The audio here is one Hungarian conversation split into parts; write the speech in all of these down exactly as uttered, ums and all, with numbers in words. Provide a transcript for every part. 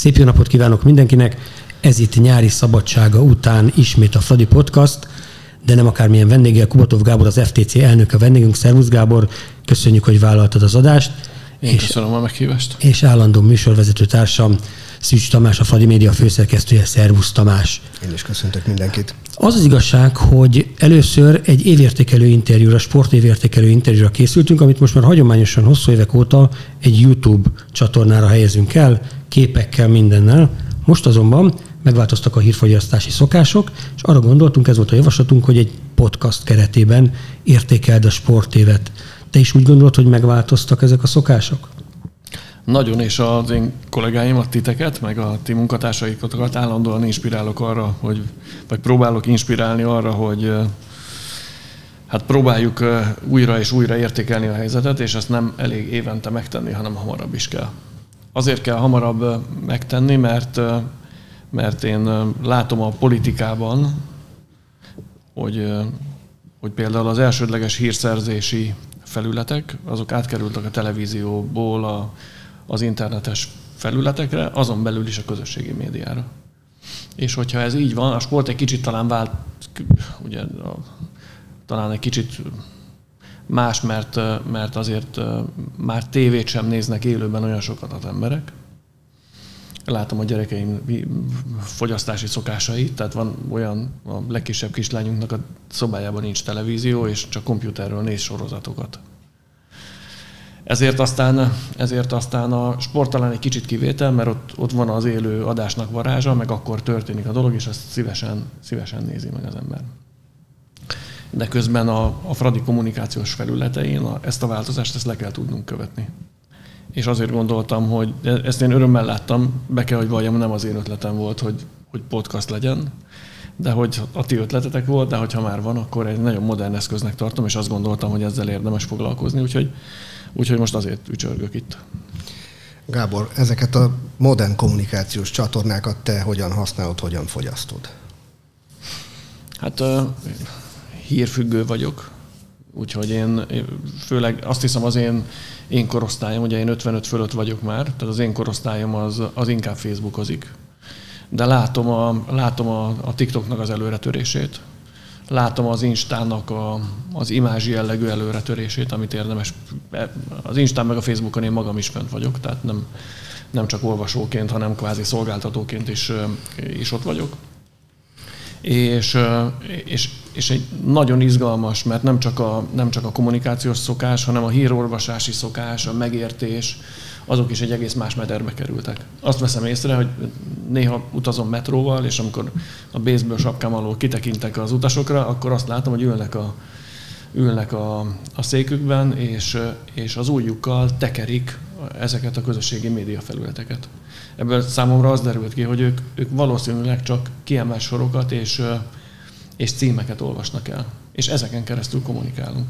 Szép jó napot kívánok mindenkinek! Ez itt nyári szabadsága után ismét a Fradi Podcast, de nem akármilyen vendéggel. Kubatov Gábor, az ef té cé elnöke a vendégünk. Szervusz Gábor, köszönjük, hogy vállaltad az adást. Én és, köszönöm a meghívást. És állandó műsorvezető társam Szűcs Tamás, a Fradi Média főszerkesztője. Szervusz Tamás! Én is köszöntök mindenkit. Az az igazság, hogy először egy évértékelő interjúra, sportévértékelő interjúra készültünk, amit most már hagyományosan hosszú évek óta egy YouTube csatornára helyezünk el, képekkel, mindennel. Most azonban megváltoztak a hírfogyasztási szokások, és arra gondoltunk, ez volt a javaslatunk, hogy egy podcast keretében értékeld a sportévet. Te is úgy gondolod, hogy megváltoztak ezek a szokások? Nagyon, és az én kollégáimat, titeket, meg a ti munkatársaikat állandóan inspirálok arra, hogy, vagy próbálok inspirálni arra, hogy hát próbáljuk újra és újra értékelni a helyzetet, és ezt nem elég évente megtenni, hanem hamarabb is kell. Azért kell hamarabb megtenni, mert, mert én látom a politikában, hogy, hogy például az elsődleges hírszerzési felületek, azok átkerültek a televízióból a, az internetes felületekre, azon belül is a közösségi médiára. És hogyha ez így van, a sport egy kicsit talán vált, ugye, a, talán egy kicsit más, mert, mert azért már tévét sem néznek élőben olyan sokat az emberek. Látom a gyerekeim fogyasztási szokásait, tehát van olyan, a legkisebb kislányunknak a szobájában nincs televízió, és csak komputerről néz sorozatokat. Ezért aztán, ezért aztán a sport talán egy kicsit kivétel, mert ott, ott van az élő adásnak varázsa, meg akkor történik a dolog, és azt szívesen, szívesen nézi meg az ember. De közben a, a Fradi kommunikációs felületein a, ezt a változást ezt le kell tudnunk követni. És azért gondoltam, hogy ezt én örömmel láttam, be kell, hogy valljam, nem az én ötletem volt, hogy, hogy podcast legyen, de hogy a ti ötletetek volt, de hogyha már van, akkor egy nagyon modern eszköznek tartom, és azt gondoltam, hogy ezzel érdemes foglalkozni, úgyhogy, úgyhogy most azért ücsörgök itt. Gábor, ezeket a modern kommunikációs csatornákat te hogyan használod, hogyan fogyasztod? Hát hírfüggő vagyok, úgyhogy én főleg azt hiszem az én, én korosztályom, ugye én ötvenöt fölött vagyok már, tehát az én korosztályom az, az inkább Facebookozik. De látom a, látom a, a TikToknak az előretörését, látom az Instának a, az imázsi jellegű előretörését, amit érdemes. Az Instán meg a Facebookon én magam is fent vagyok, tehát nem, nem csak olvasóként, hanem kvázi szolgáltatóként is, is ott vagyok. És, és, és egy nagyon izgalmas, mert nem csak, a, nem csak a kommunikációs szokás, hanem a hírolvasási szokás, a megértés, azok is egy egész más mederbe kerültek. Azt veszem észre, hogy néha utazom metróval, és amikor a baseball sapkám alól kitekintek az utasokra, akkor azt látom, hogy ülnek a, ülnek a, a székükben, és, és az ujjukkal tekerik ezeket a közösségi média felületeket. Ebből számomra az derült ki, hogy ők, ők valószínűleg csak kiemelt sorokat és, és címeket olvasnak el. És ezeken keresztül kommunikálunk.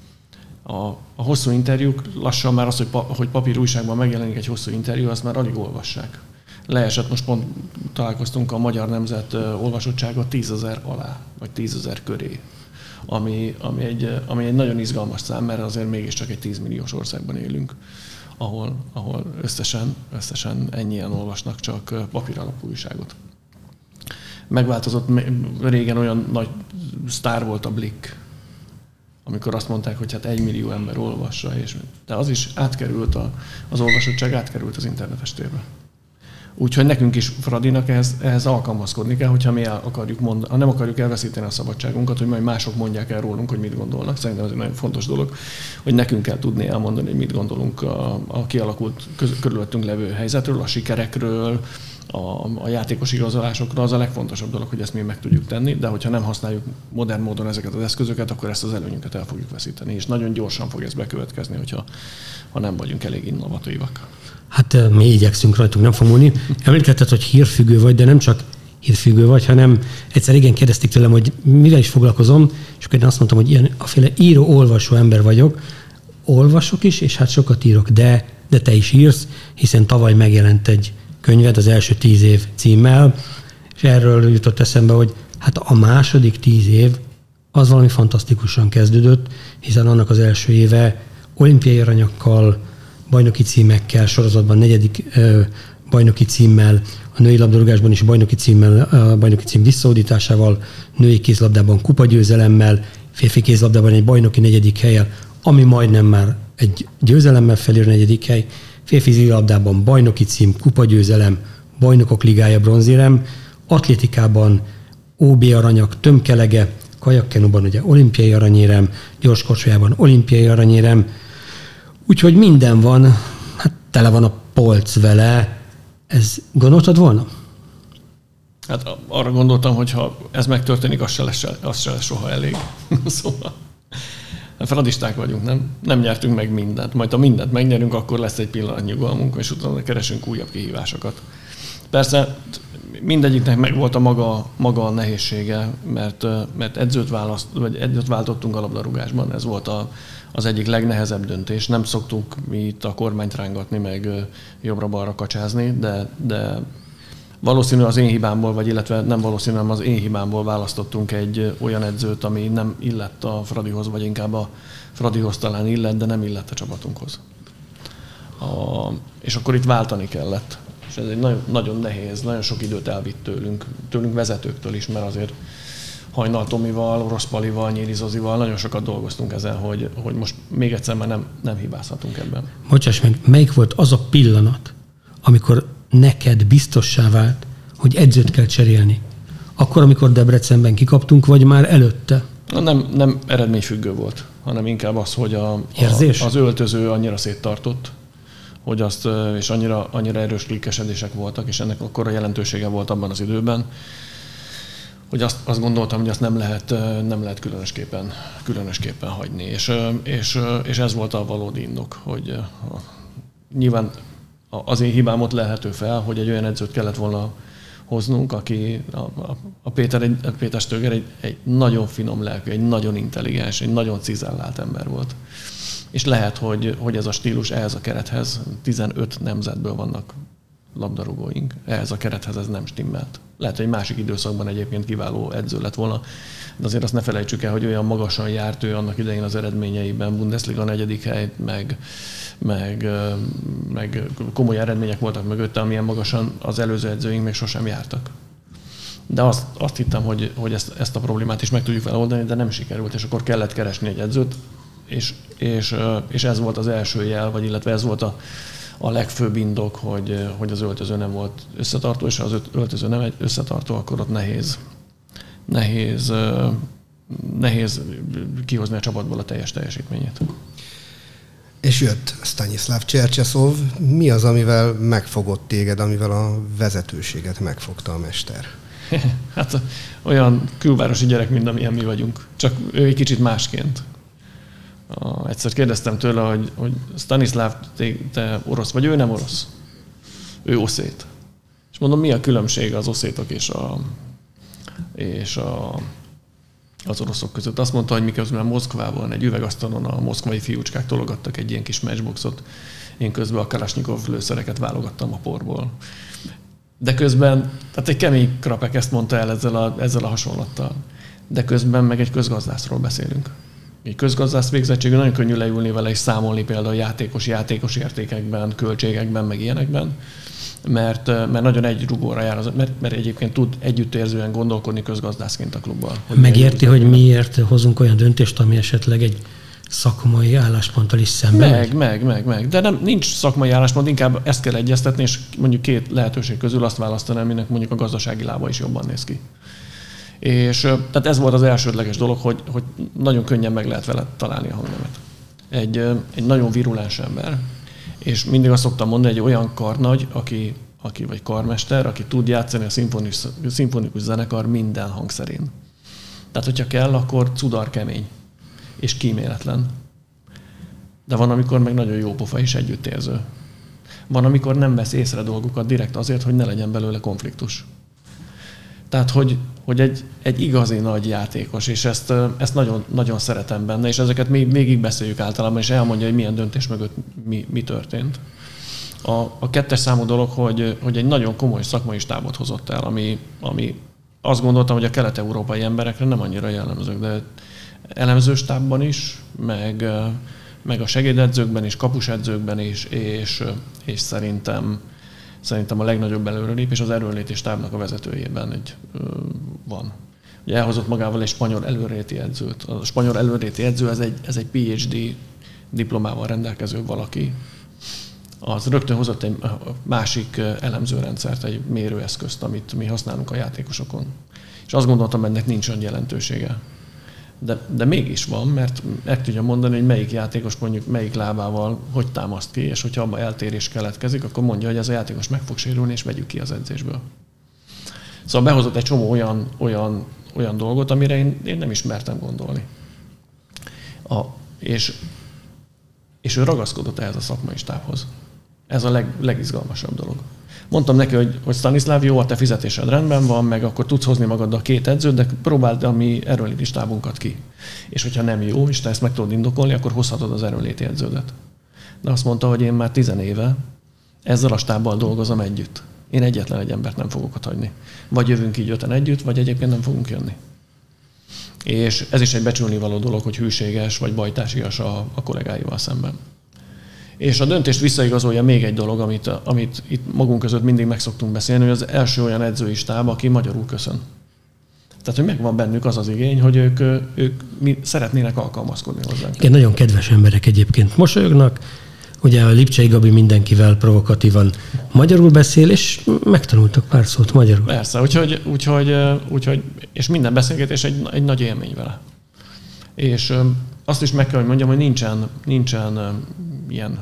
A, a hosszú interjúk, lassan már az, hogy, pa, hogy papír újságban megjelenik egy hosszú interjú, azt már alig olvassák. Leesett, most pont találkoztunk a Magyar Nemzet olvasottsága tízezer alá, vagy tízezer köré. Ami, ami, egy, ami egy nagyon izgalmas szám, mert azért mégiscsak egy tízmilliós országban élünk, ahol, ahol összesen, összesen ennyien olvasnak csak papír alapú újságot. Megváltozott, régen olyan nagy sztár volt a Blick, amikor azt mondták, hogy hát egy millió ember olvassa, és, de az is átkerült, a, az olvasottság átkerült az internetes térbe. Úgyhogy nekünk is, Fradinak ehhez, ehhez alkalmazkodni kell, hogyha mi el akarjuk mondani, ha nem akarjuk elveszíteni a szabadságunkat, hogy majd mások mondják el rólunk, hogy mit gondolnak. Szerintem ez egy nagyon fontos dolog, hogy nekünk kell tudni elmondani, hogy mit gondolunk a, a kialakult köz, körülöttünk levő helyzetről, a sikerekről, a, a játékos igazolásokról. Az a legfontosabb dolog, hogy ezt mi meg tudjuk tenni, de hogyha nem használjuk modern módon ezeket az eszközöket, akkor ezt az előnyünket el fogjuk veszíteni, és nagyon gyorsan fog ez bekövetkezni, hogyha ha nem vagyunk elég innovatívak. Hát mi igyekszünk rajtunk, nem fog múlni. Említetted, hogy hírfüggő vagy, de nem csak hírfüggő vagy, hanem egyszer igen kérdezték tőlem, hogy mivel is foglalkozom, és akkor én azt mondtam, hogy ilyen aféle író-olvasó ember vagyok. Olvasok is, és hát sokat írok, de, de te is írsz, hiszen tavaly megjelent egy könyved, az első tíz év címmel, és erről jutott eszembe, hogy hát a második tíz év az valami fantasztikusan kezdődött, hiszen annak az első éve olimpiai aranyakkal, bajnoki címekkel, sorozatban negyedik ö, bajnoki címmel, a női labdarúgásban is bajnoki címmel, a bajnoki cím visszahódításával, női kézlabdában kupagyőzelemmel, férfi kézlabdában egy bajnoki negyedik hellyel, ami majdnem már egy győzelemmel felér negyedik hely, férfi vízilabdában bajnoki cím, kupagyőzelem, bajnokok ligája bronzérem, atlétikában ó bé aranyak, tömkelege, kajakkenúban ugye olimpiai aranyérem, gyorskorcsolyában olimpiai aranyérem, úgyhogy minden van, hát tele van a polc vele. Ez gondoltad volna? Hát arra gondoltam, hogy ha ez megtörténik, az se lesz, az se lesz soha elég. Szóval feladisták vagyunk, nem? Nem nyertünk meg mindent. Majd ha mindent megnyerünk, akkor lesz egy pillanat nyugalmunk, és utána keresünk újabb kihívásokat. Persze mindegyiknek megvolt a maga, maga a nehézsége, mert, mert edzőt, választ, vagy edzőt váltottunk a labdarúgásban. Ez volt a, az egyik legnehezebb döntés. Nem szoktunk mi itt a kormányt rángatni, meg jobbra-balra kacsázni, de, de valószínű az én hibámból, vagy illetve nem valószínű, hanem az én hibámból választottunk egy olyan edzőt, ami nem illett a Fradihoz, vagy inkább a Fradihoz talán illett, de nem illett a csapatunkhoz. A, és akkor itt váltani kellett. És ez egy nagyon, nagyon nehéz, nagyon sok időt elvitt tőlünk, tőlünk vezetőktől is, mert azért Hajnal Tomival, Orosz Palival, Nyíri Zozival nagyon sokat dolgoztunk ezen, hogy, hogy most még egyszer már nem, nem hibázhatunk ebben. Bocsáss meg, melyik volt az a pillanat, amikor neked biztossá vált, hogy edzőt kell cserélni? Akkor, amikor Debrecenben kikaptunk, vagy már előtte? Nem, nem eredményfüggő volt, hanem inkább az, hogy a, a, az öltöző annyira széttartott, hogy azt, és annyira, annyira erős klikkesedések voltak, és ennek akkora jelentősége volt abban az időben, hogy azt, azt gondoltam, hogy azt nem lehet, nem lehet különösképpen, különösképpen hagyni. És, és, és ez volt a valódi indok, hogy nyilván az én hibámot lehető fel, hogy egy olyan edzőt kellett volna hoznunk, aki a, a, a Péter, egy, a Péter Stöger egy, egy nagyon finom lelkű, egy nagyon intelligens, egy nagyon cizellált ember volt. És lehet, hogy, hogy ez a stílus ehhez a kerethez, tizenöt nemzetből vannak labdarúgóink, ehhez a kerethez ez nem stimmelt. Lehet, hogy egy másik időszakban egyébként kiváló edző lett volna, de azért azt ne felejtsük el, hogy olyan magasan járt ő annak idején az eredményeiben, Bundesliga negyedik hely, meg, meg, meg komoly eredmények voltak mögötte, amilyen magasan az előző edzőink még sosem jártak. De azt, azt hittem, hogy, hogy ezt, ezt a problémát is meg tudjuk vele oldani, de nem sikerült, és akkor kellett keresni egy edzőt, és, és, és ez volt az első jel, vagy illetve ez volt a, a legfőbb indok, hogy, hogy az öltöző nem volt összetartó, és ha az öltöző nem egy összetartó, akkor ott nehéz, nehéz, nehéz kihozni a csapatból a teljes teljesítményét. És jött Stanislav Csercseszov. Mi az, amivel megfogott téged, amivel a vezetőséget megfogta a mester? Hát olyan külvárosi gyerek, mint amilyen mi vagyunk. Csak ő egy kicsit másként. Uh, egyszer kérdeztem tőle, hogy, hogy Stanislav, te, te orosz vagy, ő nem orosz. Ő oszét. És mondom, mi a különbség az oszétok és, a, és a, az oroszok között? Azt mondta, hogy miközben Moszkvában egy üvegasztalon a moszkvai fiúcskák tologattak egy ilyen kis matchboxot, én közben a Kalashnikov lőszereket válogattam a porból. De közben, tehát egy kemény krapek ezt mondta el ezzel a, ezzel a hasonlattal. De közben meg egy közgazdászról beszélünk. Egy közgazdász végzettségű, nagyon könnyű leülni vele és számolni például játékos, játékos értékekben, költségekben, meg ilyenekben, mert, mert nagyon egy rugóra jár, az, mert, mert egyébként tud együttérzően gondolkodni közgazdászként a klubban. Megérti, hogy miért hozunk olyan döntést, ami esetleg egy szakmai állásponttal is szemben? Meg, meg, meg, meg. De nem, nincs szakmai álláspont, inkább ezt kell egyeztetni, és mondjuk két lehetőség közül azt választani, aminek mondjuk a gazdasági lába is jobban néz ki. És tehát ez volt az elsődleges dolog, hogy, hogy nagyon könnyen meg lehet vele találni a hangnemet. Egy, egy nagyon virulens ember, és mindig azt szoktam mondani, egy olyan karnagy, aki, aki, vagy karmester, aki tud játszani a szimfonikus, szimfonikus zenekar minden hangszerén. Tehát, hogyha kell, akkor cudar kemény, és kíméletlen. De van, amikor meg nagyon jó pofa és együttérző. Van, amikor nem vesz észre dolgokat direkt azért, hogy ne legyen belőle konfliktus. Tehát, hogy, hogy egy, egy igazi nagy játékos, és ezt, ezt nagyon, nagyon szeretem benne, és ezeket még végig beszéljük általában, és elmondja, hogy milyen döntés mögött mi, mi történt. A, a kettes számú dolog, hogy, hogy egy nagyon komoly szakmai stábot hozott el, ami, ami azt gondoltam, hogy a kelet-európai emberekre nem annyira jellemzők, de elemző stábban is, meg, meg a segédedzőkben is, kapusedzőkben is, és, és szerintem, szerintem a legnagyobb előrelépés az erőnléti stábnak a vezetőjében egy, ö, van. Ugye elhozott magával egy spanyol előréti edzőt. A spanyol előréti edző ez egy, ez egy pé há dé diplomával rendelkező valaki. Az rögtön hozott egy másik elemzőrendszert, egy mérőeszközt, amit mi használunk a játékosokon. És azt gondoltam, ennek nincs olyan jelentősége. De, de mégis van, mert meg tudja mondani, hogy melyik játékos mondjuk melyik lábával hogy támaszt ki, és hogyha abban eltérés keletkezik, akkor mondja, hogy ez a játékos meg fog sérülni, és vegyük ki az edzésből. Szóval behozott egy csomó olyan, olyan, olyan dolgot, amire én, én nem is mertem gondolni. A, és, és ő ragaszkodott ehhez a szakmai stábhoz. Ez a leg, legizgalmasabb dolog. Mondtam neki, hogy, hogy Stanislav, jó, a te fizetésed rendben van, meg akkor tudsz hozni magaddal két edzőt, de próbáld a mi erőnléti stábunkat ki. És hogyha nem jó, és te ezt meg tudod indokolni, akkor hozhatod az erőnléti edződet. De azt mondta, hogy én már tizen éve ezzel a stábbal dolgozom együtt. Én egyetlen egy embert nem fogok ott hagyni. Vagy jövünk így öten együtt, vagy egyébként nem fogunk jönni. És ez is egy becsülnivaló dolog, hogy hűséges vagy bajtársias a, a kollégáival szemben. És a döntést visszaigazolja még egy dolog, amit, amit itt magunk között mindig meg szoktunk beszélni, hogy az első olyan edzői stáb, aki magyarul köszön. Tehát, hogy megvan bennük az az igény, hogy ők, ők mi szeretnének alkalmazkodni hozzánk. Igen, nagyon kedves emberek egyébként mosolyognak. Ugye a Lipcsei Gabi mindenkivel provokatívan magyarul beszél, és megtanultak pár szót magyarul. Persze, úgyhogy, úgyhogy, úgyhogy és minden beszélgetés egy, egy nagy élmény vele. És azt is meg kell, hogy mondjam, hogy nincsen, nincsen ilyen,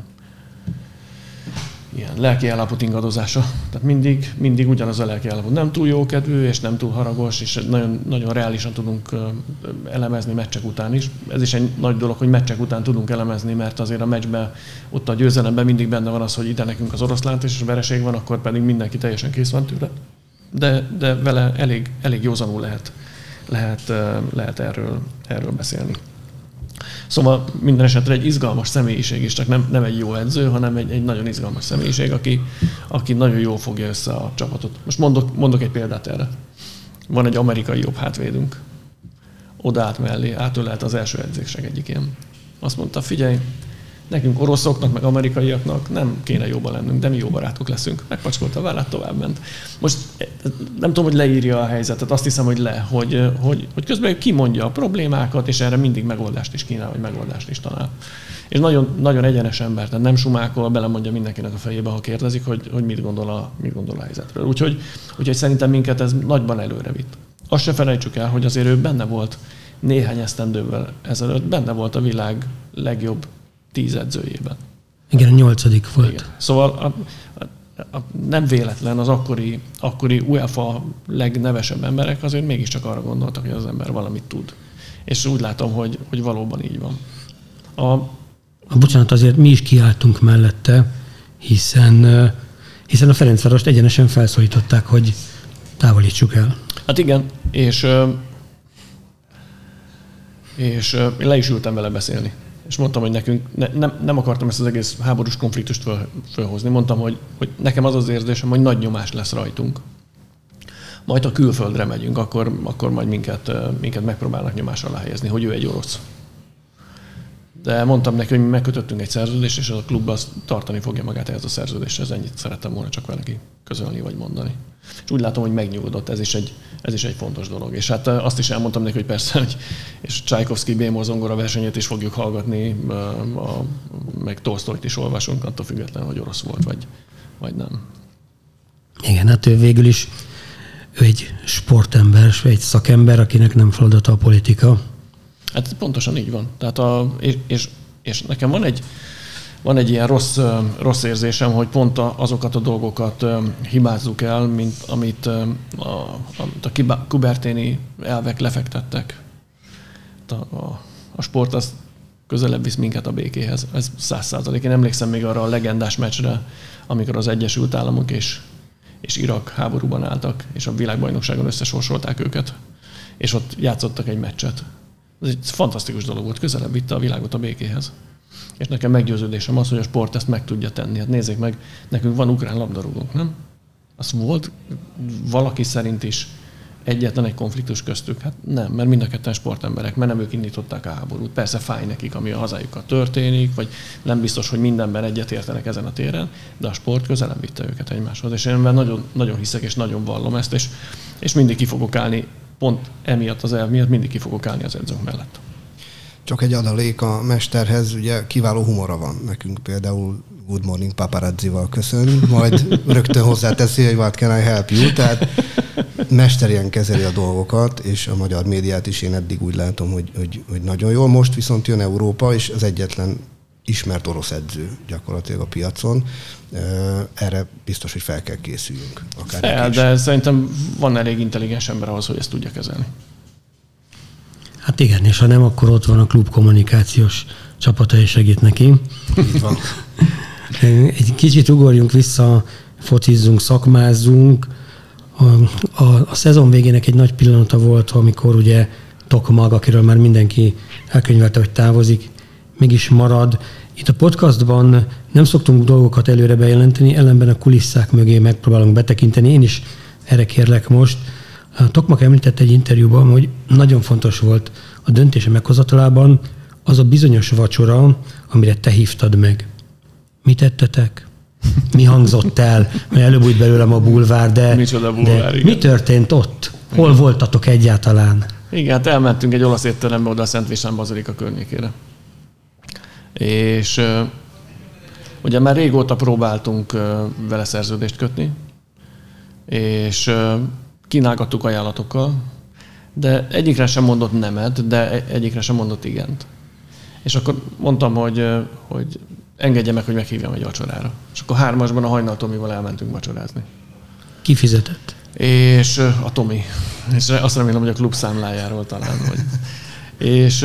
ilyen lelki állapot ingadozása. Tehát mindig, mindig ugyanaz a lelki állapot. Nem túl jókedvű, és nem túl haragos, és nagyon, nagyon reálisan tudunk elemezni meccsek után is. Ez is egy nagy dolog, hogy meccsek után tudunk elemezni, mert azért a meccsben, ott a győzelemben mindig benne van az, hogy ide nekünk az oroszlánt, és a vereség van, akkor pedig mindenki teljesen kész van tőle. De, de vele elég, elég józanul lehet, lehet, lehet erről, erről beszélni. Szóval minden esetre egy izgalmas személyiség is, csak nem, nem egy jó edző, hanem egy, egy nagyon izgalmas személyiség, aki, aki nagyon jól fogja össze a csapatot. Most mondok, mondok egy példát erre. Van egy amerikai jobb hátvédünk. Oda át mellé, átölelt az első edzések egyikén. Azt mondta, figyelj, nekünk oroszoknak, meg amerikaiaknak nem kéne jobban lennünk, de mi jó barátok leszünk. Megpacskolta a vállát, továbbment. Most nem tudom, hogy leírja a helyzetet, azt hiszem, hogy le, hogy, hogy, hogy közben kimondja a problémákat, és erre mindig megoldást is kínál, vagy megoldást is talál. És nagyon, nagyon egyenes ember, tehát nem sumákol, belemondja mindenkinek a fejébe, ha kérdezik, hogy, hogy mit, gondol a, mit gondol a helyzetről. Úgyhogy, úgyhogy szerintem minket ez nagyban előre vitt. Azt se felejtsük el, hogy azért ő benne volt néhány esztendővel ezelőtt, benne volt a világ legjobb tíz edzőjében. Igen, a nyolcadik volt. Igen. Szóval a, a, a, nem véletlen az akkori, akkori UEFA legnevesebb emberek azért mégiscsak arra gondoltak, hogy az ember valamit tud. És úgy látom, hogy, hogy valóban így van. A, a bocsánat, azért mi is kiálltunk mellette, hiszen, hiszen a Ferencvárost egyenesen felszólították, hogy távolítsuk el. Hát igen, és, és én le is ültem vele beszélni. És mondtam, hogy nekünk ne, nem, nem akartam ezt az egész háborús konfliktust föl, fölhozni. Mondtam, hogy, hogy nekem az az érzésem, hogy nagy nyomás lesz rajtunk. Majd ha külföldre megyünk, akkor, akkor majd minket, minket megpróbálnak nyomás alá helyezni, hogy ő egy orosz. De mondtam neki, hogy mi megkötöttünk egy szerződést, és a klub azt tartani fogja magát ehhez a szerződéshez. Ennyit szerettem volna csak vele közölni vagy mondani. És úgy látom, hogy megnyugodott, ez is egy, ez is egy fontos dolog. És hát azt is elmondtam neki, hogy persze, hogy és Csajkovszky bémol zongora versenyét is fogjuk hallgatni, a, a, meg Tolsztojt is olvasunk, attól függetlenül, hogy orosz volt, vagy, vagy nem. Igen, hát ő végül is ő egy sportember, egy szakember, akinek nem feladata a politika. Hát pontosan így van. Tehát a, és, és, és nekem van egy, van egy ilyen rossz, rossz érzésem, hogy pont azokat a dolgokat hibázzuk el, mint amit a, amit a Kuberténi elvek lefektettek. A, a, a sport az közelebb visz minket a békéhez. Ez száz százalék. Én emlékszem még arra a legendás meccsre, amikor az Egyesült Államok és, és Irak háborúban álltak, és a világbajnokságon összesorsolták őket, és ott játszottak egy meccset. Ez egy fantasztikus dolog volt, közelebb vitte a világot a békéhez. És nekem meggyőződésem az, hogy a sport ezt meg tudja tenni. Hát nézzék meg, nekünk van ukrán labdarúgónk, nem? Az volt valaki szerint is egyetlen egy konfliktus köztük? Hát nem, mert mind a ketten sportemberek, mert nem ők indították a háborút. Persze fáj nekik, ami a hazájukkal történik, vagy nem biztos, hogy mindenben egyetértenek ezen a téren, de a sport közelebb vitte őket egymáshoz. És én nagyon, nagyon hiszek, és nagyon vallom ezt, és, és mindig ki fogok állni, pont emiatt az elv miatt mindig ki fogok állni az edzők mellett. Csak egy adalék a mesterhez, ugye kiváló humora van nekünk, például Good Morning Paparazzival köszön, majd rögtön hozzáteszi, hogy what can I help you, tehát mester ilyen kezeli a dolgokat, és a magyar médiát is én eddig úgy látom, hogy, hogy, hogy nagyon jól. Most viszont jön Európa, és az egyetlen ismert orosz edző gyakorlatilag a piacon. Erre biztos, hogy fel kell készüljünk. Akár fel, de szerintem van elég intelligens ember ahhoz, hogy ezt tudja kezelni. Hát igen, és ha nem, akkor ott van a klub kommunikációs csapata, és segít neki. Így van. Egy kicsit ugorjunk vissza, focizzunk, szakmázzunk. A, a, a szezon végének egy nagy pillanata volt, amikor ugye Tokmag, akiről már mindenki elkönyvelte, hogy távozik, mégis marad. Itt a podcastban nem szoktunk dolgokat előre bejelenteni, ellenben a kulisszák mögé megpróbálunk betekinteni. Én is erre kérlek most. Tokmag említette egy interjúban, hogy nagyon fontos volt a döntése meghozatalában az a bizonyos vacsora, amire te hívtad meg. Mit tettetek? Mi hangzott el? Mert előbb úgy belőlem a bulvár, de, Micsoda bulvár, de mi történt ott? Hol igen. voltatok egyáltalán? Igen, hát elmentünk egy olasz étterembe oda a Szent István bazilika környékére. És uh, ugye már régóta próbáltunk uh, vele szerződést kötni, és uh, kínálgattuk ajánlatokkal, de egyikre sem mondott nemet, de egyikre sem mondott igent. És akkor mondtam, hogy, hogy engedje meg, hogy meghívjam egy vacsorára. És akkor hármasban a Hajnal Tomival elmentünk vacsorázni. Ki fizetett? És a Tomi. És azt remélem, hogy a klub számlájáról talán. Vagy. és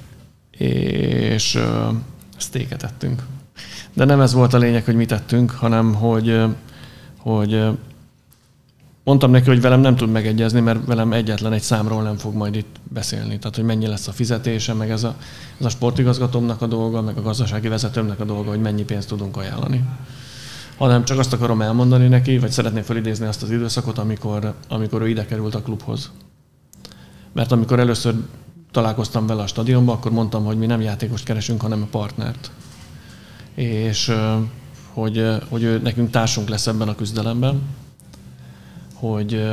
és sztéket ettünk. De nem ez volt a lényeg, hogy mit ettünk, hanem hogy, hogy mondtam neki, hogy velem nem tud megegyezni, mert velem egyetlen egy számról nem fog majd itt beszélni. Tehát, hogy mennyi lesz a fizetése, meg ez a, ez a sportigazgatómnak a dolga, meg a gazdasági vezetőmnek a dolga, hogy mennyi pénzt tudunk ajánlani. Hanem csak azt akarom elmondani neki, vagy szeretném felidézni azt az időszakot, amikor, amikor ő ide került a klubhoz. Mert amikor először találkoztam vele a stadionban, akkor mondtam, hogy mi nem játékost keresünk, hanem a partnert. És hogy, hogy ő nekünk társunk lesz ebben a küzdelemben, hogy,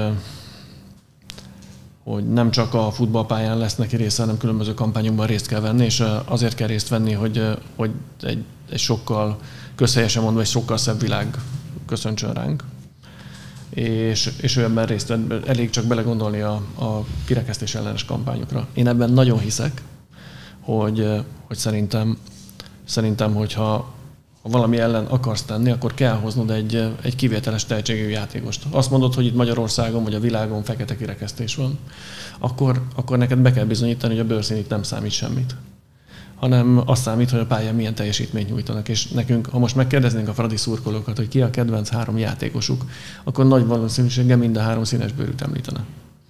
hogy nem csak a futballpályán lesz neki része, hanem különböző kampányokban részt kell venni, és azért kell részt venni, hogy, hogy egy, egy sokkal, közhelyesen mondva, egy sokkal szebb világ köszöntsön ránk. És, és ő ebben részt vett, elég csak belegondolni a, a kirekesztés ellenes kampányokra. Én ebben nagyon hiszek, hogy, hogy szerintem, szerintem, hogyha ha valami ellen akarsz tenni, akkor kell hoznod egy, egy kivételes tehetségű játékost. Azt mondod, hogy itt Magyarországon vagy a világon fekete kirekesztés van, akkor, akkor neked be kell bizonyítani, hogy a bőrszínik nem számít semmit. Hanem azt számít, hogy a pályán milyen teljesítményt nyújtanak. És nekünk, ha most megkérdeznénk a fradi szurkolókat, hogy ki a kedvenc három játékosuk, akkor nagy valószínűséggel mind a három színes bőrűt említene.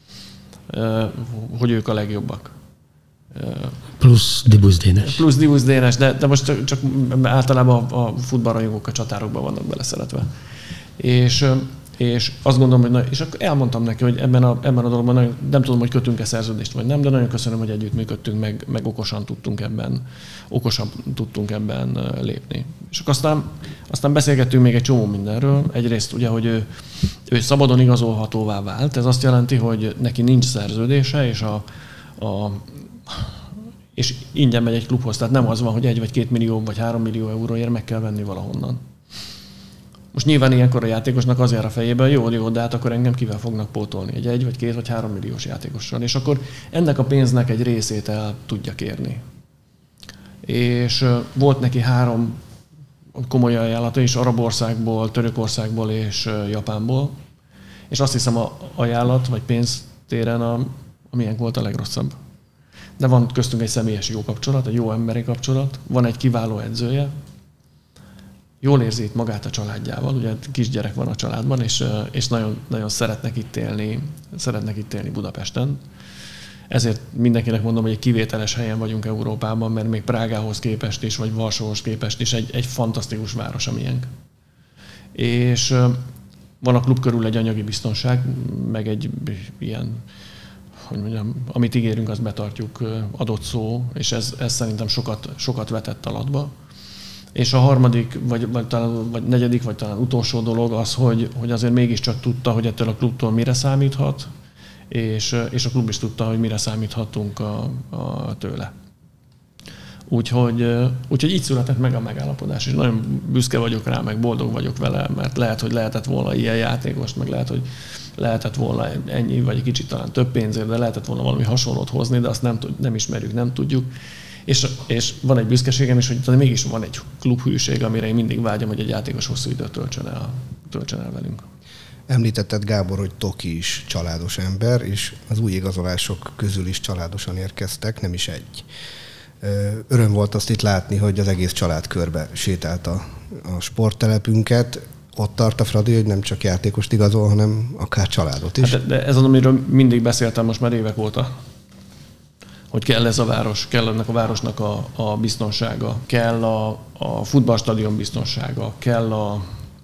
Hogy ők a legjobbak. Plusz Dibusz Dénes. Plusz Dibusz Dénes, de, de most csak, csak általában a futballrajongók a csatárokban vannak beleszeretve. És, és azt gondolom, hogy és akkor elmondtam neki, hogy ebben a, ebben a dologban nagyon, nem tudom, hogy kötünk-e szerződést, vagy nem, de nagyon köszönöm, hogy együttműködtünk, meg, meg okosan tudtunk ebben, okosan tudtunk ebben lépni. És akkor aztán, aztán beszélgettünk még egy csomó mindenről. Egyrészt ugye, hogy ő, ő szabadon igazolhatóvá vált. Ez azt jelenti, hogy neki nincs szerződése, és a, a és ingyen megy egy klubhoz. Tehát nem az van, hogy egy vagy két millió vagy három millió euróért meg kell venni valahonnan. Most nyilván ilyenkor a játékosnak az jár a fejében, jó, jó, de hát akkor engem kivel fognak pótolni? Egy egy vagy két vagy három milliós játékossal. És akkor ennek a pénznek egy részét el tudja kérni. És volt neki három komoly ajánlata is, Arabországból, Törökországból és Japánból. És azt hiszem a ajánlat vagy pénztéren a, amilyen volt a legrosszabb. De van köztünk egy személyes jó kapcsolat, egy jó emberi kapcsolat, van egy kiváló edzője, jól érzi itt magát a családjával, ugye kisgyerek van a családban, és, és nagyon, nagyon szeretnek itt élni, szeretnek itt élni Budapesten. Ezért mindenkinek mondom, hogy egy kivételes helyen vagyunk Európában, mert még Prágához képest is, vagy Varsóhoz képest is egy, egy fantasztikus város a miénk. És, van a klub körül egy anyagi biztonság, meg egy ilyen, hogy mondjam, amit ígérünk, azt betartjuk, adott szó, és ez, ez szerintem sokat, sokat vetett alatba. És a harmadik, vagy, vagy, talán, vagy negyedik, vagy talán utolsó dolog az, hogy, hogy azért mégiscsak tudta, hogy ettől a klubtól mire számíthat, és, és a klub is tudta, hogy mire számíthatunk a, a tőle. Úgyhogy, úgyhogy így született meg a megállapodás, és nagyon büszke vagyok rá, meg boldog vagyok vele, mert lehet, hogy lehetett volna ilyen játékost, meg lehet, hogy lehetett volna ennyi, vagy egy kicsit talán több pénzért, de lehetett volna valami hasonlót hozni, de azt nem, nem ismerjük, nem tudjuk. És, és van egy büszkeségem is, hogy mégis van egy klubhűség, amire én mindig vágyom, hogy egy játékos hosszú időt töltsön el, töltsön el velünk. Említetted, Gábor, hogy Toki is családos ember, és az új igazolások közül is családosan érkeztek, nem is egy. Öröm volt azt itt látni, hogy az egész család körbe sétált a, a sporttelepünket. Ott tart a Fradi, hogy nem csak játékost igazol, hanem akár családot is. Hát de, de ez az, amiről mindig beszéltem most már évek óta. Hogy kell ez a város, kell ennek a városnak a, a biztonsága, kell a, a futballstadion biztonsága, kell, a,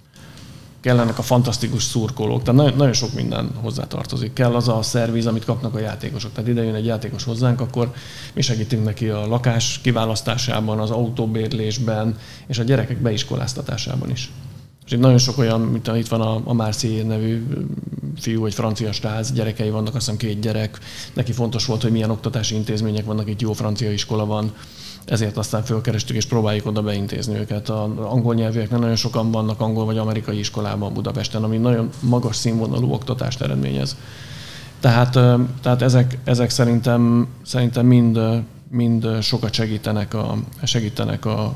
kell ennek a fantasztikus szurkolók, tehát nagyon, nagyon sok minden hozzátartozik. Kell az a szerviz, amit kapnak a játékosok. Tehát ide jön egy játékos hozzánk, akkor mi segítünk neki a lakás kiválasztásában, az autóbérlésben, és a gyerekek beiskoláztatásában is. És itt nagyon sok olyan, mint itt van a, a Marseille nevű fiú, egy francia stáz, gyerekei vannak, azt hiszem két gyerek. Neki fontos volt, hogy milyen oktatási intézmények vannak, itt jó francia iskola van, ezért aztán fölkerestük és próbáljuk oda beintézni őket. Az angol nyelvűeknek nagyon sokan vannak angol vagy amerikai iskolában Budapesten, ami nagyon magas színvonalú oktatást eredményez. Tehát, tehát ezek, ezek szerintem, szerintem mind, mind sokat segítenek a, segítenek a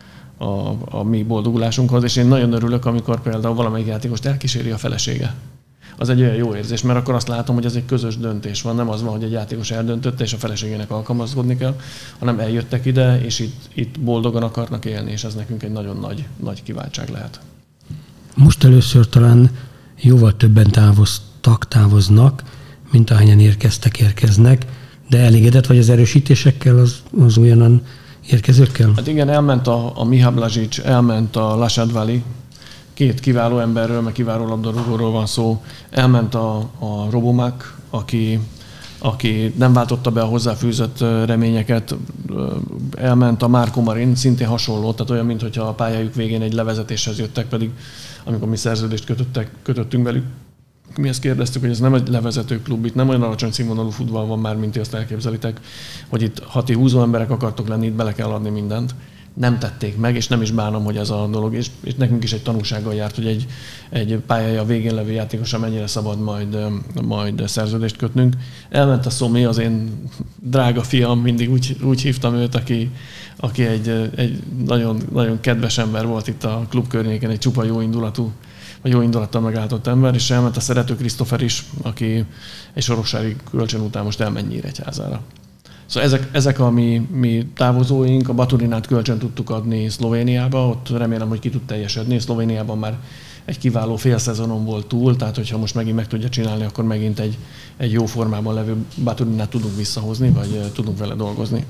A, a mi boldogulásunkhoz, és én nagyon örülök, amikor például valamelyik játékost elkíséri a felesége. Az egy olyan jó érzés, mert akkor azt látom, hogy ez egy közös döntés van, nem az van, hogy egy játékos eldöntötte, és a feleségének alkalmazkodni kell, hanem eljöttek ide, és itt, itt boldogan akarnak élni, és ez nekünk egy nagyon nagy, nagy kiváltság lehet. Most először talán jóval többen távoztak, távoznak, mint ahányan érkeztek, érkeznek, de elégedett vagy az erősítésekkel, az, az olyanan érkezőkkel? Hát igen, elment a, a Miha Blažič, elment a Lasadvali, két kiváló emberről, meg kiváló labdarúgóról van szó. Elment a, a Robomak, aki, aki nem váltotta be a hozzáfűzött reményeket. Elment a Marco Marin, szintén hasonló, tehát olyan, mintha a pályájuk végén egy levezetéshez jöttek, pedig amikor mi szerződést kötöttek, kötöttünk velük, mi ezt kérdeztük, hogy ez nem egy levezető klub, itt nem olyan alacsony színvonalú futball van már, mint ti azt elképzelitek, hogy itt hati húzó emberek akartok lenni, itt bele kell adni mindent. Nem tették meg, és nem is bánom, hogy ez a dolog, és, és nekünk is egy tanulsággal járt, hogy egy, egy pályája végén levő játékosra mennyire szabad majd, majd szerződést kötnünk. Elment a Szomi, az én drága fiam, mindig úgy, úgy hívtam őt, aki, aki egy, egy nagyon, nagyon kedves ember volt itt a klub környéken, egy csupa jó indulatú, vagy jó indulattal megálltott ember, és elment a szerető Krisztófer is, aki egy sorossári kölcsön után most elmegy Nyíregyházára. Szóval ezek, ezek a mi, mi távozóink, a Baturinát kölcsön tudtuk adni Szlovéniába, ott remélem, hogy ki tud teljesedni. Szlovéniában már egy kiváló félszezonon volt túl, tehát hogyha most megint meg tudja csinálni, akkor megint egy, egy jó formában levő Baturinát tudunk visszahozni, vagy tudunk vele dolgozni.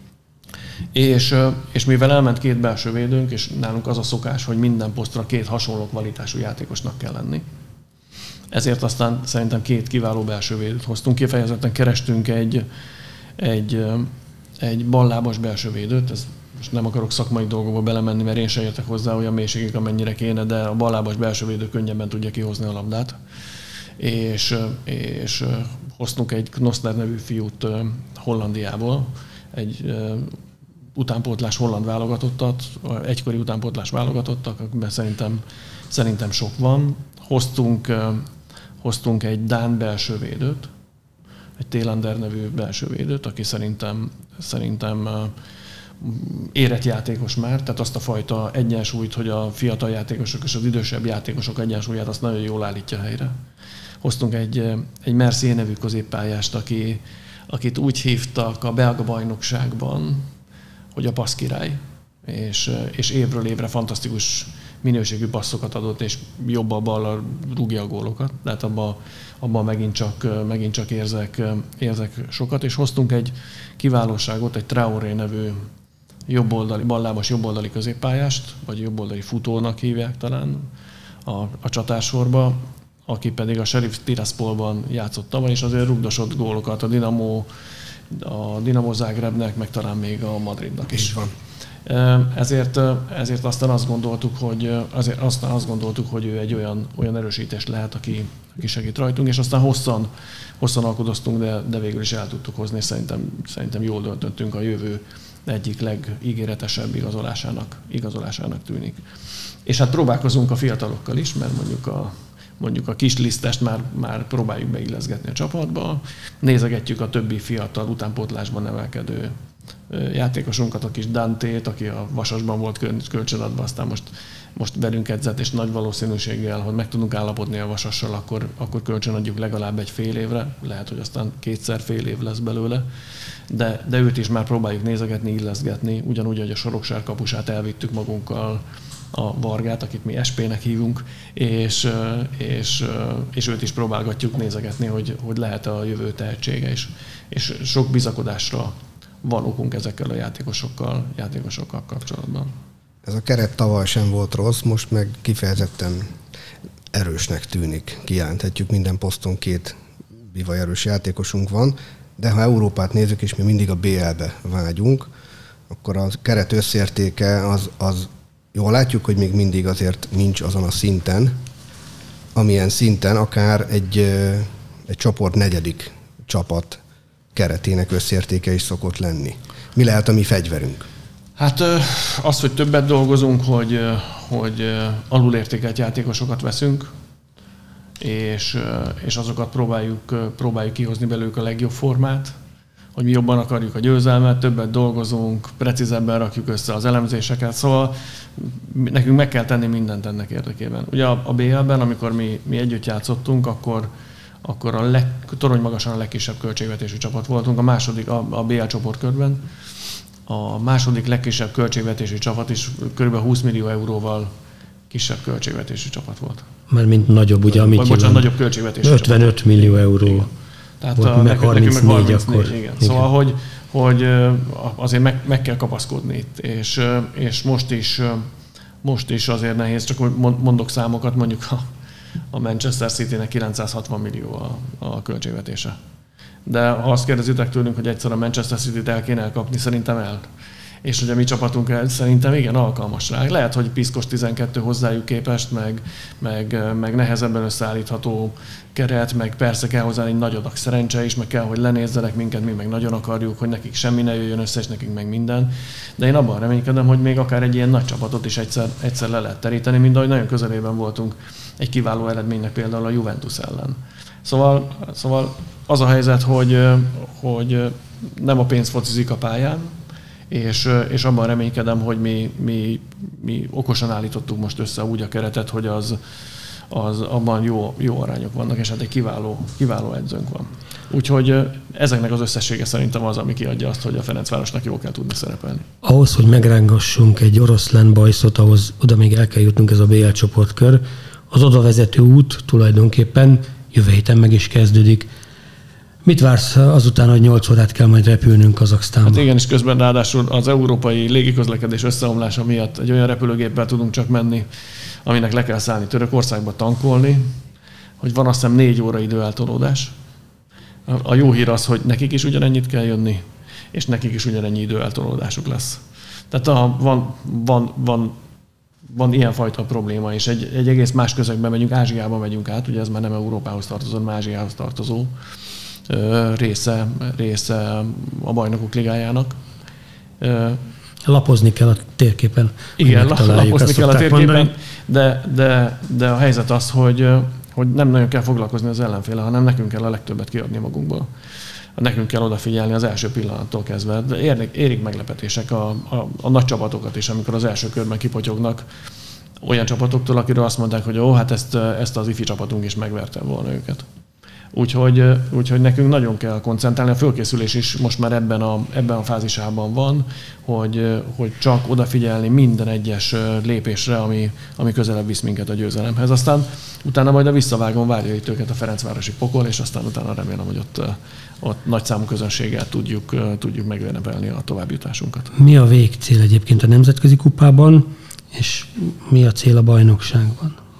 És, és mivel elment két belső védőnk, és nálunk az a szokás, hogy minden posztra két hasonló kvalitású játékosnak kell lenni. Ezért aztán szerintem két kiváló belső védőt hoztunk. Kifejezetten kerestünk egy, egy, egy ballábas belső védőt. Ez, most nem akarok szakmai dolgokba belemenni, mert én sem értek hozzá olyan mélységig, amennyire kéne, de a ballábas belső védő könnyebben tudja kihozni a labdát. És, és hoztunk egy Knossner nevű fiút Hollandiából, egy utánpótlás holland válogatottat, egykori utánpótlás válogatottak, akikben szerintem, szerintem sok van. Hoztunk, hoztunk egy dán belső védőt, egy Télander nevű belső védőt, aki szerintem, szerintem érett játékos már, tehát azt a fajta egyensúlyt, hogy a fiatal játékosok és az idősebb játékosok egyensúlyát azt nagyon jól állítja helyre. Hoztunk egy, egy Mercier nevű középpályást, aki, akit úgy hívtak a belga bajnokságban, hogy a passzkirály, és, és évről évre fantasztikus minőségű passzokat adott, és jobbal ballal rúgja a gólokat. Tehát abban abba megint csak, megint csak érzek, érzek sokat, és hoztunk egy kiválóságot, egy Traoré nevű jobboldali, ballábas jobboldali középpályást, vagy jobboldali futónak hívják talán, a, a csatársorba, aki pedig a Sheriff Tiraspolban játszott tavaly, és azért rugdosott gólokat a Dinamo, a Dinamo Zagrebnek, meg talán még a Madridnak is. Van. Ezért, ezért aztán azt gondoltuk, hogy, azért aztán azt gondoltuk, hogy ő egy olyan, olyan erősítés lehet, aki, aki segít rajtunk, és aztán hosszan, hosszan alkudoztunk, de, de végül is el tudtuk hozni, és szerintem, szerintem jól döntöttünk, a jövő egyik legígéretesebb igazolásának, igazolásának tűnik. És hát próbálkozunk a fiatalokkal is, mert mondjuk a, mondjuk a kis lisztest már, már próbáljuk beilleszgetni a csapatba, nézegetjük a többi fiatal utánpótlásban nevelkedő játékosunkat, a kis Dantét, aki a Vasasban volt kölcsönadva, aztán most, most velünk edzett, és nagy valószínűséggel, hogy meg tudunk állapodni a Vasassal, akkor, akkor kölcsönadjuk legalább egy fél évre, lehet, hogy aztán kétszer fél év lesz belőle, de, de őt is már próbáljuk nézegetni, illeszgetni, ugyanúgy, hogy a Sorokság kapusát elvittük magunkkal, a Vargát, akit mi es pé-nek hívunk, és, és, és őt is próbálgatjuk nézegetni, hogy, hogy lehet a jövő tehetsége, és, és sok bizakodásra van okunk ezekkel a játékosokkal, játékosokkal kapcsolatban. Ez a keret tavaly sem volt rossz, most meg kifejezetten erősnek tűnik. Kijelenthetjük, minden poszton két bivaj erős játékosunk van, de ha Európát nézzük, és mi mindig a bé el-be vágyunk, akkor a keret összértéke az, az jól látjuk, hogy még mindig azért nincs azon a szinten, amilyen szinten akár egy, egy csoport negyedik csapat keretének összértéke is szokott lenni. Mi lehet a mi fegyverünk? Hát az, hogy többet dolgozunk, hogy, hogy alulértékelt játékosokat veszünk, és, és azokat próbáljuk, próbáljuk kihozni belőlük a legjobb formát, hogy mi jobban akarjuk a győzelmet, többet dolgozunk, precízebben rakjuk össze az elemzéseket, szóval nekünk meg kell tenni mindent ennek érdekében. Ugye a bé el-ben, amikor mi, mi együtt játszottunk, akkor akkor a leg, torony magasan a legkisebb költségvetésű csapat voltunk, a második, a, a bé el csoportkörben. A második legkisebb költségvetésű csapat is kb. húsz millió euróval kisebb költségvetésű csapat volt. Mert mint nagyobb, ugye, amit Vagy bocsánat, nagyobb költségvetésű ötvenöt csapat. millió euró. Igen. Tehát volt, a, meg harmincnégy, nekünk meg harmincnégy akkor. Igen. Igen. Szóval, hogy, hogy azért meg, meg kell kapaszkodni itt, és, és most, is, most is azért nehéz, csak mondok számokat, mondjuk a A Manchester Citynek kilencszázhatvan millió a, a költségvetése. De ha azt kérdezitek tőlünk, hogy egyszer a Manchester Cityt el kéne elkapni, szerintem el. És hogy a mi csapatunk el, szerintem igen, alkalmas rá. Lehet, hogy piszkos tizenkettő hozzájuk képest, meg, meg, meg nehezebben összeállítható keret, meg persze kell hozzá egy nagy adag szerencse is, meg kell, hogy lenézzenek minket, mi meg nagyon akarjuk, hogy nekik semmi ne jöjjön össze, és nekünk meg minden. De én abban reménykedem, hogy még akár egy ilyen nagy csapatot is egyszer, egyszer le lehet teríteni, mint ahogy nagyon közelében voltunk egy kiváló eredménynek például a Juventus ellen. Szóval, szóval az a helyzet, hogy, hogy nem a pénz focizik a pályán, és, és abban reménykedem, hogy mi, mi, mi okosan állítottuk most össze úgy a keretet, hogy az, az abban jó, jó arányok vannak, és hát egy kiváló, kiváló edzőnk van. Úgyhogy ezeknek az összessége szerintem az, ami kiadja azt, hogy a Ferencvárosnak jól kell tudni szerepelni. Ahhoz, hogy megrángassunk egy oroszlán bajszot, ahhoz oda még el kell jutnunk, ez a bé el csoportkör. Az oda vezető út tulajdonképpen jövő héten meg is kezdődik. Mit vársz azután, hogy nyolc órát kell majd repülnünk Kazaksztánba? Hát igen, és közben ráadásul az európai légiközlekedés összeomlása miatt egy olyan repülőgéppel tudunk csak menni, aminek le kell szállni Törökországba tankolni, hogy van azt hiszem négy óra időeltolódás. A jó hír az, hogy nekik is ugyanennyit kell jönni, és nekik is ugyanennyi időeltolódásuk lesz. Tehát a, van, van, van, van ilyenfajta probléma, és egy, egy egész más közegben megyünk, Ázsiába megyünk át, ugye ez már nem Európához tartozó, hanem Ázsiához tartozó része, része a Bajnokok Ligájának. Lapozni kell a térképen. Igen, lapozni kell a térképen, de, de, de a helyzet az, hogy, hogy nem nagyon kell foglalkozni az ellenféle, hanem nekünk kell a legtöbbet kiadni magunkból. Nekünk kell odafigyelni az első pillanattól kezdve. De érik, érik meglepetések a, a, a nagy csapatokat is, amikor az első körben kipotyognak olyan csapatoktól, akiről azt mondták, hogy ó, hát ezt, ezt az ifi csapatunk is megverte volna őket. Úgyhogy, úgyhogy nekünk nagyon kell koncentrálni. A fölkészülés is most már ebben a, ebben a fázisában van, hogy, hogy csak odafigyelni minden egyes lépésre, ami, ami közelebb visz minket a győzelemhez. Aztán utána majd a visszavágon várja itt őket a Ferencvárosi pokol, és aztán utána remélem, hogy ott, ott nagy számú közönséggel tudjuk, tudjuk megünnepelni a továbbjutásunkat. Mi a végcél egyébként a Nemzetközi Kupában, és mi a cél a bajnokságban?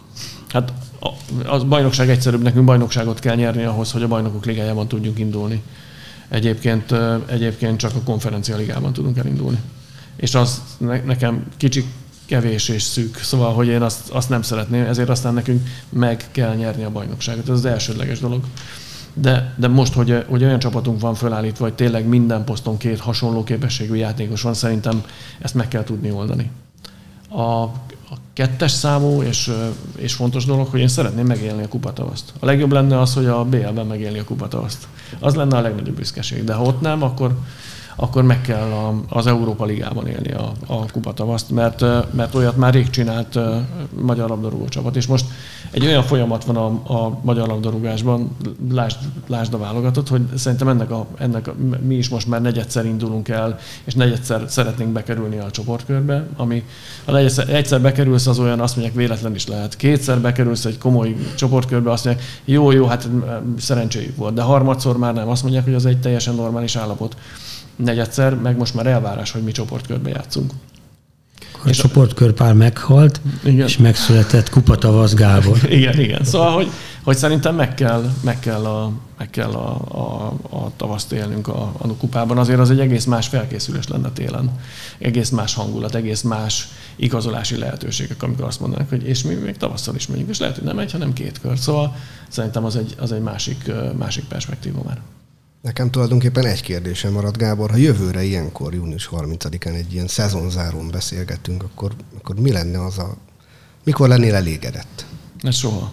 Hát a, a bajnokság egyszerűbb, nekünk bajnokságot kell nyerni ahhoz, hogy a bajnokok ligájában tudjunk indulni. Egyébként, egyébként csak a konferencia ligában tudunk elindulni. És az ne, nekem kicsi kevés és szűk, szóval, hogy én azt, azt nem szeretném, ezért aztán nekünk meg kell nyerni a bajnokságot. Ez az elsődleges dolog. De, de most, hogy, hogy olyan csapatunk van fölállítva, hogy tényleg minden poszton két hasonló képességű játékos van, szerintem ezt meg kell tudni oldani. A, a kettes számú és, és fontos dolog, hogy én szeretném megélni a kupatavaszt. A legjobb lenne az, hogy a bé el-ben megélni a kupatavaszt. Az lenne a legnagyobb büszkeség. De ha ott nem, akkor, akkor meg kell a, az Európa Ligában élni a, a kupatavaszt, mert, mert olyat már rég csinált a magyar labdarúgó csapat. És most egy olyan folyamat van a, a magyar labdarúgásban, lásd, lásd a válogatott, hogy szerintem ennek, a, ennek a, mi is most már negyedszer indulunk el, és negyedszer szeretnénk bekerülni a csoportkörbe, ami ha negyedszer, egyszer bekerülsz, az olyan, azt mondják, véletlen is lehet. Kétszer bekerülsz egy komoly csoportkörbe, azt mondják, jó, jó, hát szerencséjük volt, de harmadszor már nem, azt mondják, hogy az egy teljesen normális állapot. Negyedszer, meg most már elvárás, hogy mi csoportkörbe játszunk. A csoportkörpár meghalt, igen. És megszületett Kupatavasz Gábor. Igen, igen. Szóval, hogy, hogy szerintem meg kell, meg kell, a, meg kell a, a, a tavaszt élnünk a, a kupában. Azért az egy egész más felkészülés lenne télen. Egész más hangulat, egész más igazolási lehetőségek, amikor azt mondanak, hogy és mi még tavasszal is megyünk. És lehet, hogy nem egy, hanem két kör. Szóval szerintem az egy, az egy másik, másik perspektíva már. Nekem tulajdonképpen egy kérdésem maradt, Gábor. Ha jövőre ilyenkor, június harmincadikán egy ilyen szezonzárón beszélgetünk, akkor, akkor mi lenne az a... Mikor lennél elégedett? Ez soha.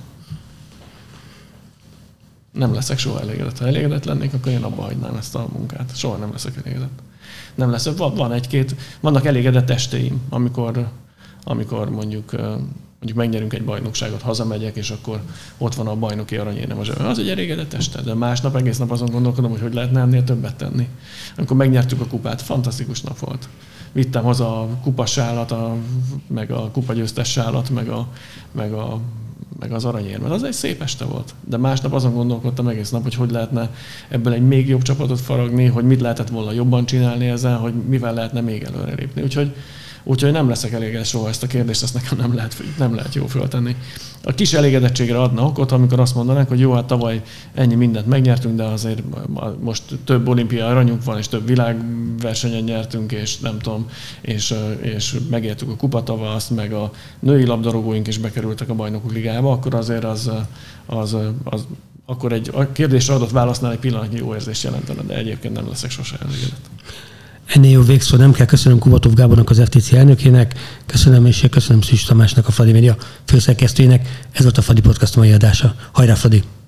Nem leszek soha elégedett. Ha elégedett lennék, akkor én abba hagynám ezt a munkát. Soha nem leszek elégedett. Nem lesz. Van, van egy-két... Vannak elégedett estéim, amikor, amikor mondjuk... mondjuk megnyerünk egy bajnokságot, hazamegyek, és akkor ott van a bajnoki aranyérem. Az egy elégedett este, de másnap egész nap azon gondolkodom, hogy hogy lehetne ennél többet tenni. Amikor megnyertük a kupát, fantasztikus nap volt. Vittem haza a kupasálat, a, meg a kupagyőztes sálat, meg, a, meg, a, meg az aranyérmet. Az egy szép este volt. De másnap azon gondolkodtam egész nap, hogy hogy lehetne ebből egy még jobb csapatot faragni, hogy mit lehetett volna jobban csinálni ezzel, hogy mivel lehetne még előre lépni. Úgyhogy Úgyhogy nem leszek elégedett soha, ezt a kérdést, azt nekem nem lehet, nem lehet jó föltenni. A kis elégedettségre adna okot, amikor azt mondanák, hogy jó, hát tavaly ennyi mindent megnyertünk, de azért most több olimpiai aranyunk van, és több világversenyen nyertünk, és nem tudom, és, és megértük a kupatavaszt, meg a női labdarúgóink is bekerültek a Bajnokok Ligájába, akkor azért az, az, az akkor egy a kérdésre adott válasznál egy pillanatnyi jó érzést jelentene, de egyébként nem leszek sose elégedett. Ennél jó végszó nem kell. Köszönöm Kubatov Gábornak, az ef té cé elnökének, köszönöm és köszönöm Szűcs Tamásnak, a Fradi Média főszerkesztőjének. Ez volt a Fradi Podcast mai adása. Hajrá, Fradi!